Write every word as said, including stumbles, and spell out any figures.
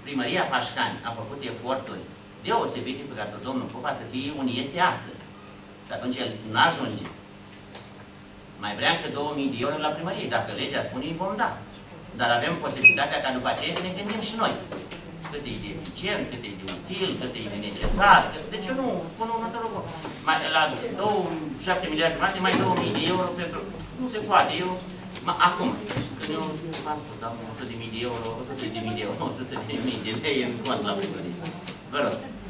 primăria Pașcani a făcut eforturi deosebite pe care domnul Popa să fie unde este astăzi. Și atunci el nu ajunge. Mai vrea încă două mii de euro la primărie. Dacă legea spune, îi vom da. Dar avem posibilitatea ca după aceea să ne gândim și noi. Cât e de eficient, cât e de util, cât e de necesar. Cât... Deci eu nu pun următorul lucru. La șapte miliarde jumate, mai două mii de euro pentru... Nu se poate. Eu... Ma, acum, când eu v-am spus, da, o sută de mii de euro, o sută de mii de euro, o sută de mii de lei în cont la primărie. Vă rog.